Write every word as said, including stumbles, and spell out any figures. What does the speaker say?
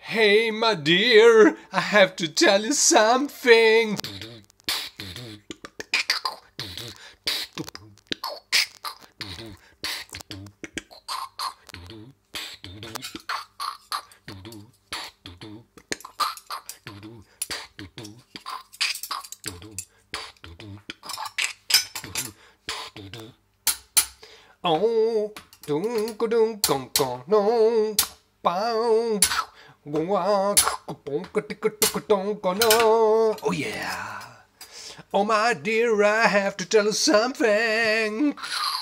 Hey, my dear, I have to tell you something. Oh, dun dun dun dun dun, bow, oh yeah. Oh my dear, I have to tell you something.